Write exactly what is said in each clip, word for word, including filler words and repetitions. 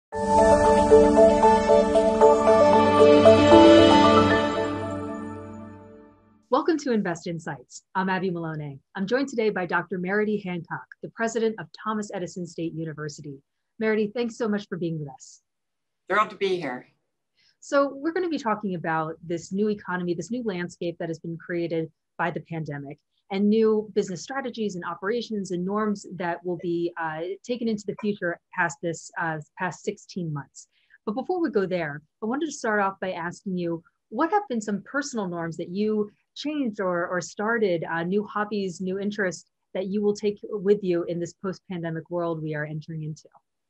Welcome to Invest Insights. I'm Abby Maloney. I'm joined today by Doctor Merodie Hancock, the president of Thomas Edison State University. Merodie, thanks so much for being with us. Thrilled to be here. So we're going to be talking about this new economy, this new landscape that has been created by the pandemic, and new business strategies and operations and norms that will be uh, taken into the future past this uh, past sixteen months. But before we go there, I wanted to start off by asking you, what have been some personal norms that you changed or, or started, uh, new hobbies, new interests that you will take with you in this post-pandemic world we are entering into?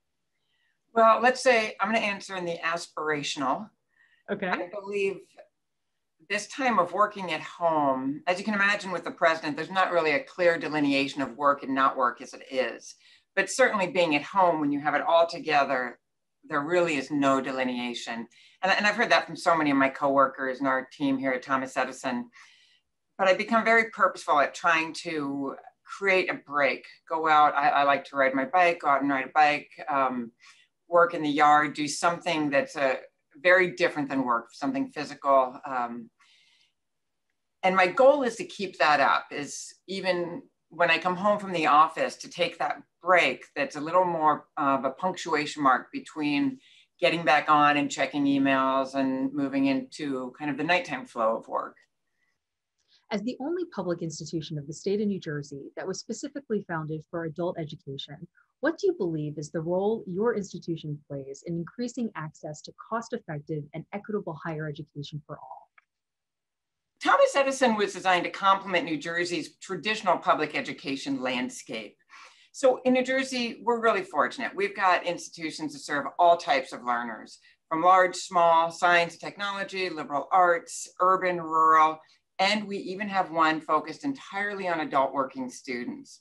Well, let's say I'm going to answer in the aspirational. Okay. I believe this time of working at home, as you can imagine with the president, there's not really a clear delineation of work and not work as it is. But certainly being at home, when you have it all together, there really is no delineation. And, and I've heard that from so many of my coworkers and our team here at Thomas Edison. But I've become very purposeful at trying to create a break, go out. I, I like to ride my bike, go out and ride a bike, um, work in the yard, do something that's a, very different than work, something physical. Um, and my goal is to keep that up, is even when I come home from the office, to take that break that's a little more of a punctuation mark between getting back on and checking emails and moving into kind of the nighttime flow of work. As the only public institution of the state of New Jersey that was specifically founded for adult education, what do you believe is the role your institution plays in increasing access to cost-effective and equitable higher education for all? Thomas Edison was designed to complement New Jersey's traditional public education landscape. So in New Jersey, we're really fortunate. We've got institutions that serve all types of learners, from large, small, science, technology, liberal arts, urban, rural, and we even have one focused entirely on adult working students.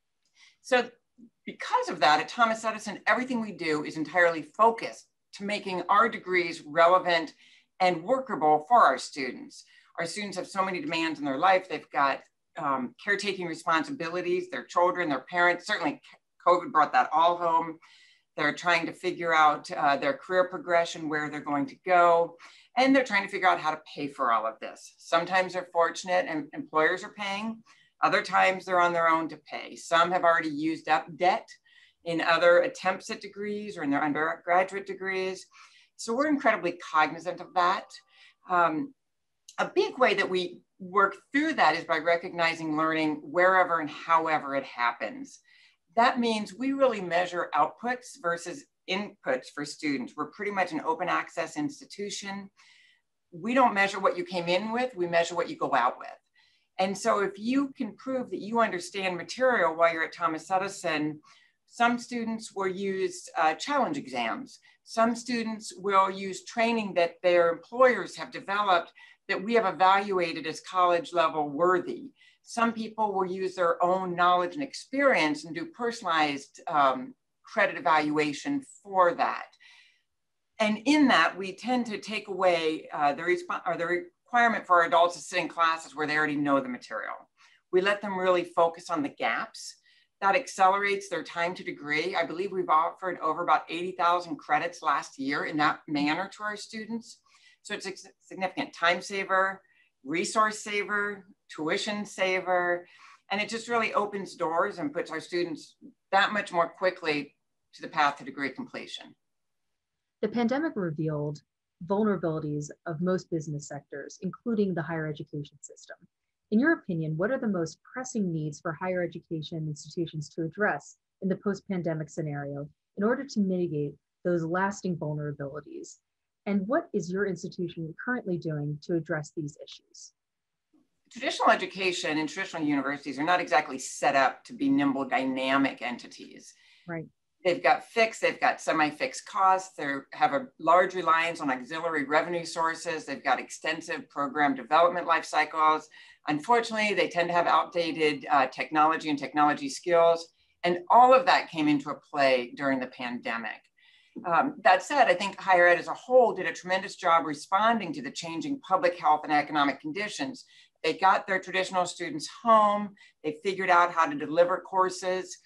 So because of that, at Thomas Edison, everything we do is entirely focused to making our degrees relevant and workable for our students. Our students have so many demands in their life. They've got um, caretaking responsibilities, their children, their parents. Certainly COVID brought that all home. They're trying to figure out uh, their career progression, where they're going to go. And they're trying to figure out how to pay for all of this. Sometimes they're fortunate and employers are paying. Other times they're on their own to pay. Some have already used up debt in other attempts at degrees or in their undergraduate degrees. So we're incredibly cognizant of that. Um, a big way that we work through that is by recognizing learning wherever and however it happens. That means we really measure outputs versus inputs for students. We're pretty much an open access institution. We don't measure what you came in with, we measure what you go out with. And so if you can prove that you understand material while you're at Thomas Edison, some students will use uh, challenge exams. Some students will use training that their employers have developed that we have evaluated as college level worthy. Some people will use their own knowledge and experience and do personalized um, credit evaluation for that. And in that, we tend to take away uh, the, resp- or the requirement for our adults to sit in classes where they already know the material. We let them really focus on the gaps. That accelerates their time to degree. I believe we've offered over about eighty thousand credits last year in that manner to our students. So it's a significant time saver, resource saver, tuition saver, and it just really opens doors and puts our students that much more quickly to the path to degree completion. The pandemic revealed vulnerabilities of most business sectors, including the higher education system. In your opinion, what are the most pressing needs for higher education institutions to address in the post-pandemic scenario in order to mitigate those lasting vulnerabilities? And what is your institution currently doing to address these issues? Traditional education and traditional universities are not exactly set up to be nimble, dynamic entities. Right. They've got fixed, they've got semi-fixed costs, they have a large reliance on auxiliary revenue sources, they've got extensive program development life cycles. Unfortunately, they tend to have outdated uh, technology and technology skills, and all of that came into play during the pandemic. Um, that said, I think higher ed as a whole did a tremendous job responding to the changing public health and economic conditions. They got their traditional students home, they figured out how to deliver courses.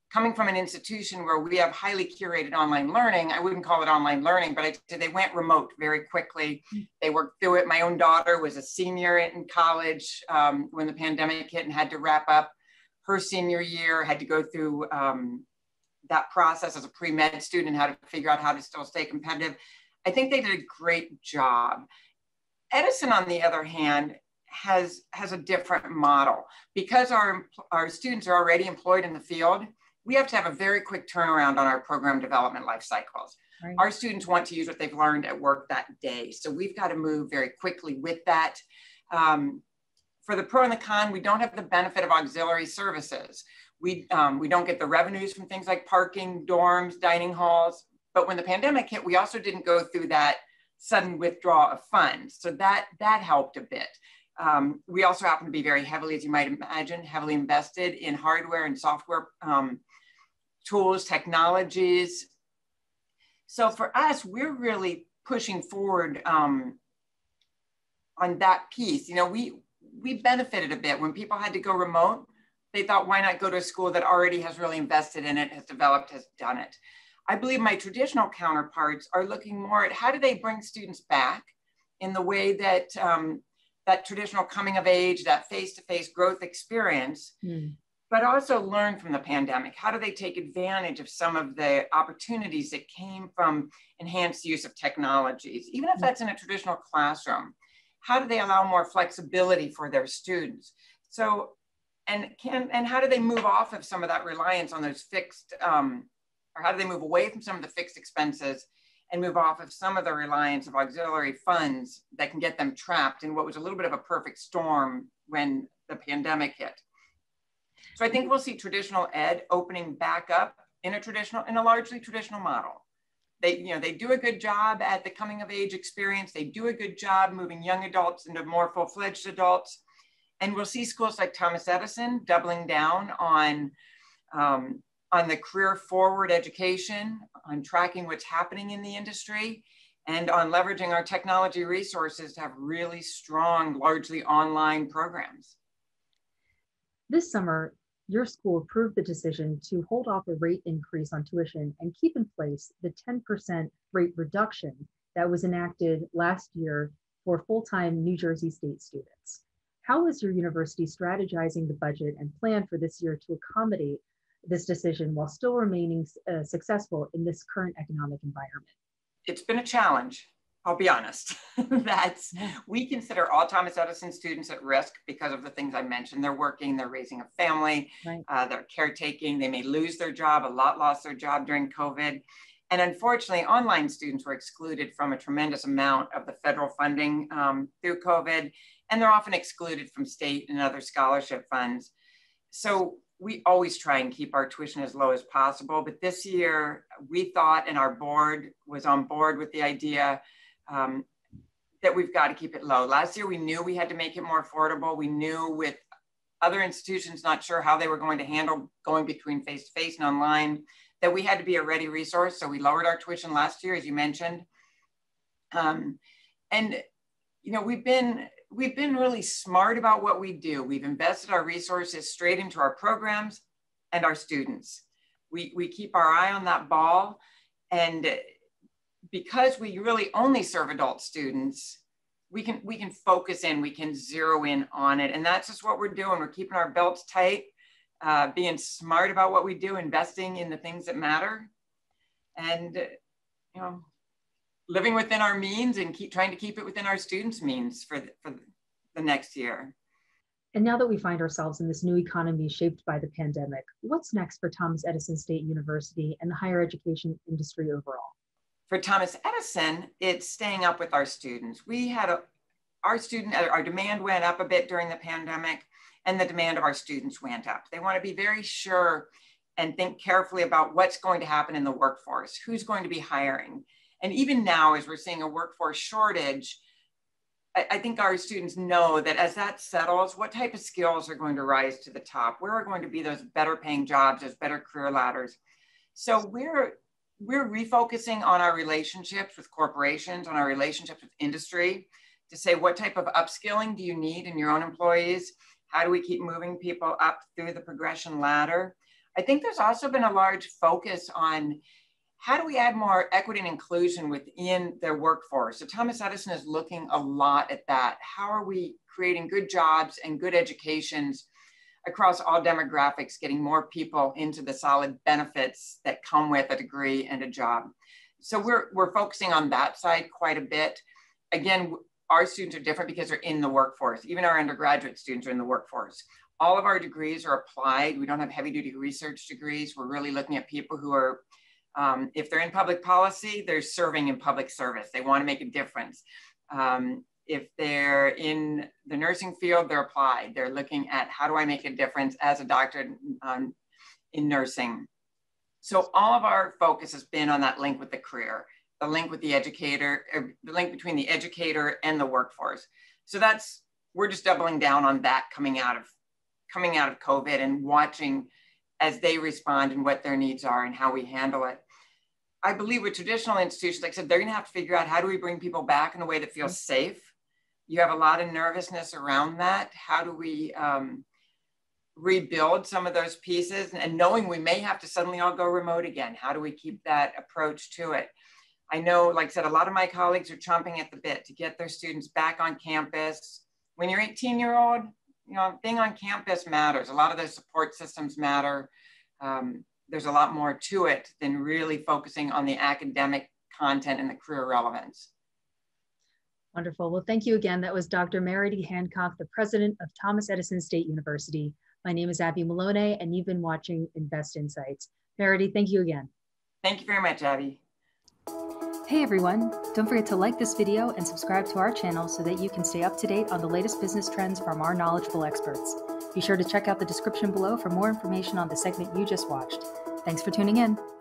coming from an institution where we have highly curated online learning, I wouldn't call it online learning, but I, they went remote very quickly. They worked through it. My own daughter was a senior in college um, when the pandemic hit and had to wrap up her senior year, had to go through um, that process as a pre-med student, how to figure out how to still stay competitive. I think they did a great job. Edison, on the other hand, has, has a different model. Because our, our students are already employed in the field, we have to have a very quick turnaround on our program development life cycles. Right. Our students want to use what they've learned at work that day. So we've got to move very quickly with that. Um, for the pro and the con, we don't have the benefit of auxiliary services. We, um, we don't get the revenues from things like parking, dorms, dining halls. But when the pandemic hit, we also didn't go through that sudden withdrawal of funds. So that, that helped a bit. Um, we also happen to be very heavily, as you might imagine, heavily invested in hardware and software um, tools, technologies. So for us, we're really pushing forward um, on that piece. You know, we, we benefited a bit when people had to go remote. They thought, why not go to a school that already has really invested in it, has developed, has done it. I believe my traditional counterparts are looking more at how do they bring students back in the way that um, that traditional coming of age, that face-to-face growth experience, mm. but also learn from the pandemic. How do they take advantage of some of the opportunities that came from enhanced use of technologies, even if that's in a traditional classroom? How do they allow more flexibility for their students? So, and can and how do they move off of some of that reliance on those fixed, um, or how do they move away from some of the fixed expenses and move off of some of the reliance of auxiliary funds that can get them trapped in what was a little bit of a perfect storm when the pandemic hit? So I think we'll see traditional ed opening back up in a traditional, in a largely traditional model. They, you know, they do a good job at the coming of age experience. They do a good job moving young adults into more full-fledged adults. And we'll see schools like Thomas Edison doubling down on, um, on the career forward education, on tracking what's happening in the industry, and on leveraging our technology resources to have really strong, largely online programs. This summer, your school approved the decision to hold off a rate increase on tuition and keep in place the ten percent rate reduction that was enacted last year for full-time New Jersey State students. How is your university strategizing the budget and plan for this year to accommodate this decision while still remaining uh, successful in this current economic environment? It's been a challenge, I'll be honest. That's, we consider all Thomas Edison students at risk because of the things I mentioned. They're working, they're raising a family, right. uh, they're caretaking, they may lose their job. A lot lost their job during COVID. And unfortunately, online students were excluded from a tremendous amount of the federal funding um, through COVID, and they're often excluded from state and other scholarship funds. So we always try and keep our tuition as low as possible. But this year, we thought, and our board was on board with the idea um, that we've got to keep it low. Last year, we knew we had to make it more affordable. We knew with other institutions not sure how they were going to handle going between face-to-face and online, that we had to be a ready resource. So we lowered our tuition last year, as you mentioned. Um, and, you know, we've been, we've been really smart about what we do. We've invested our resources straight into our programs and our students. We, we keep our eye on that ball. And because we really only serve adult students, we can, we can focus in, we can zero in on it. And that's just what we're doing. We're keeping our belts tight, uh, being smart about what we do, investing in the things that matter, and, you know, living within our means and keep trying to keep it within our students' means for the, for the next year. And now that we find ourselves in this new economy shaped by the pandemic, what's next for Thomas Edison State University and the higher education industry overall? For Thomas Edison, it's staying up with our students. We had a, our student, our demand went up a bit during the pandemic, and the demand of our students went up. They want to be very sure and think carefully about what's going to happen in the workforce, who's going to be hiring. And even now, as we're seeing a workforce shortage, I, I think our students know that as that settles, what type of skills are going to rise to the top? Where are going to be those better paying jobs, those better career ladders? So we're, we're refocusing on our relationships with corporations, on our relationships with industry, to say what type of upskilling do you need in your own employees? How do we keep moving people up through the progression ladder? I think there's also been a large focus on how do we add more equity and inclusion within their workforce? So Thomas Edison is looking a lot at that. How are we creating good jobs and good educations across all demographics, getting more people into the solid benefits that come with a degree and a job? So we're, we're focusing on that side quite a bit. Again, our students are different because they're in the workforce. Even our undergraduate students are in the workforce. All of our degrees are applied. We don't have heavy duty research degrees. We're really looking at people who are, um, if they're in public policy, they're serving in public service. They want to make a difference. Um, if they're in the nursing field, they're applied. They're looking at how do I make a difference as a doctor um, in nursing. So all of our focus has been on that link with the career, the link with the educator, the link between the educator and the workforce. So that's, we're just doubling down on that coming out of, coming out of COVID and watching as they respond and what their needs are and how we handle it. I believe with traditional institutions, like I said, they're gonna have to figure out how do we bring people back in a way that feels safe. You have a lot of nervousness around that. How do we um, rebuild some of those pieces? And knowing we may have to suddenly all go remote again, how do we keep that approach to it? I know, like I said, a lot of my colleagues are chomping at the bit to get their students back on campus. When you're eighteen year old, you know, being on campus matters. A lot of those support systems matter. Um, there's a lot more to it than really focusing on the academic content and the career relevance. Wonderful. Well, thank you again. That was Doctor Merodie Hancock, the president of Thomas Edison State University. My name is Abby Malone, and you've been watching Invest Insights. Merodie, thank you again. Thank you very much, Abby. Hey everyone, don't forget to like this video and subscribe to our channel so that you can stay up to date on the latest business trends from our knowledgeable experts. Be sure to check out the description below for more information on the segment you just watched. Thanks for tuning in.